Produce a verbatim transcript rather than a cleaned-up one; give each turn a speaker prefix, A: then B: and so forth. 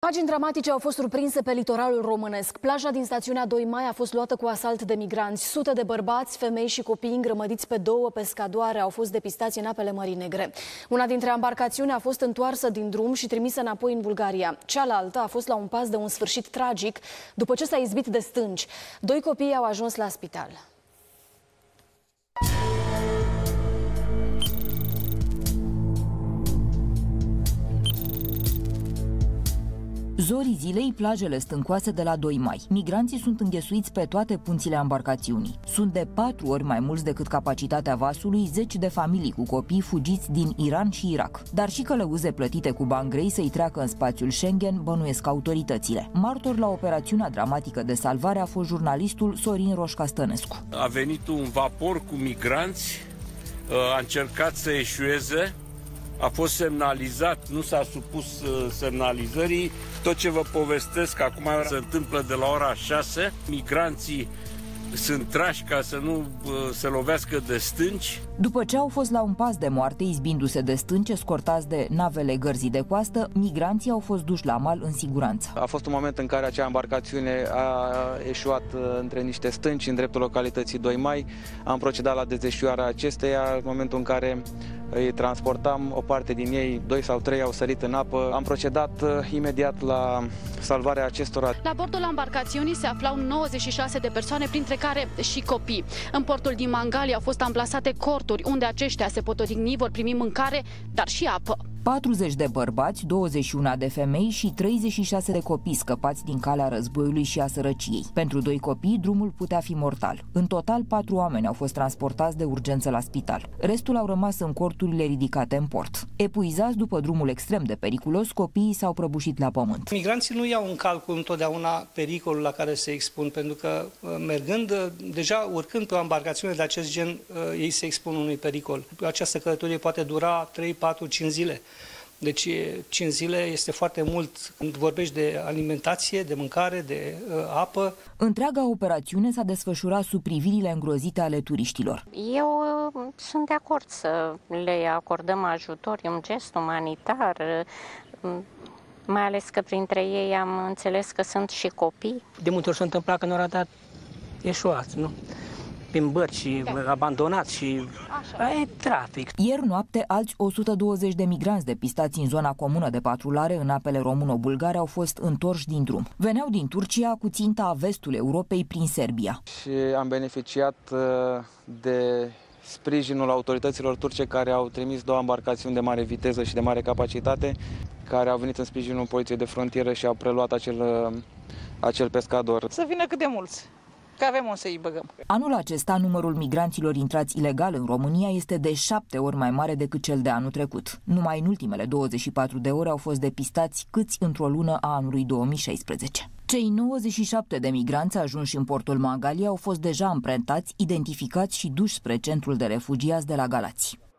A: Imagini dramatice au fost surprinse pe litoralul românesc. Plaja din stațiunea doi mai a fost luată cu asalt de migranți. Sute de bărbați, femei și copii îngrămădiți pe două pescadoare au fost depistați în apele Mării Negre. Una dintre embarcațiuni a fost întoarsă din drum și trimisă înapoi în Bulgaria. Cealaltă a fost la un pas de un sfârșit tragic după ce s-a izbit de stânci. Doi copii au ajuns la spital.
B: Zorii zilei, plajele stâncoase de la doi mai. Migranții sunt înghesuiți pe toate punțile embarcațiunii. Sunt de patru ori mai mulți decât capacitatea vasului zeci de familii cu copii fugiți din Iran și Irak. Dar și călăuze plătite cu bani grei să-i treacă în spațiul Schengen bănuiesc autoritățile. Martor la operațiunea dramatică de salvare a fost jurnalistul Sorin Roșca Stănescu.
C: A venit un vapor cu migranți, a încercat să eșueze, a fost semnalizat, nu s-a supus semnalizării. Tot ce vă povestesc acum se întâmplă de la ora șase. Migranții sunt trași ca să nu se lovească de stânci.
B: După ce au fost la un pas de moarte, izbindu-se de stânci, escortați de navele gărzii de coastă, migranții au fost duși la mal în siguranță.
D: A fost un moment în care acea embarcațiune a eșuat între niște stânci, în dreptul localității doi mai. Am procedat la dezeșuarea acesteia, în momentul în care îi transportam, o parte din ei, doi sau trei, au sărit în apă. Am procedat imediat la salvarea acestora.
E: La bordul embarcațiunii se aflau nouăzeci și șase de persoane, printre care și copii. În portul din Mangalia au fost amplasate corturi, unde aceștia se pot odihni, vor primi mâncare, dar și apă.
B: patruzeci de bărbați, douăzeci și unu de femei și treizeci și șase de copii scăpați din calea războiului și a sărăciei. Pentru doi copii, drumul putea fi mortal. În total, patru oameni au fost transportați de urgență la spital. Restul au rămas în corturile ridicate în port. Epuizați după drumul extrem de periculos, copiii s-au prăbușit la pământ.
F: Migranții nu iau în calcul întotdeauna pericolul la care se expun, pentru că mergând, deja urcând pe o embarcațiune de acest gen, ei se expun unui pericol. Această călătorie poate dura trei, patru, cinci zile. Deci cinci zile este foarte mult când vorbești de alimentație, de mâncare, de uh, apă.
B: Întreaga operațiune s-a desfășurat sub privirile îngrozite ale turiștilor.
G: Eu uh, sunt de acord să le acordăm ajutor, e un gest umanitar, uh, mai ales că printre ei am înțeles că sunt și copii.
H: De multe ori se întâmpla că nu au dat eșuați, nu? Prin bărci, abandonați și e trafic.
B: Ieri noapte, alți o sută douăzeci de migranți depistați în zona comună de patrulare în apele româno-bulgare au fost întorși din drum. Veneau din Turcia cu ținta a vestul Europei prin Serbia.
D: Și am beneficiat de sprijinul autorităților turce, care au trimis două embarcațiuni de mare viteză și de mare capacitate, care au venit în sprijinul poliției de frontieră și au preluat acel, acel pescador.
I: Să vină cât de mulți, că avem unde să-i băgăm.
B: Anul acesta, numărul migranților intrați ilegal în România este de șapte ori mai mare decât cel de anul trecut. Numai în ultimele douăzeci și patru de ore au fost depistați câți într-o lună a anului două mii șaisprezece. Cei nouăzeci și șapte de migranți ajunși în portul Mangalia au fost deja amprentați, identificați și duși spre centrul de refugiați de la Galați.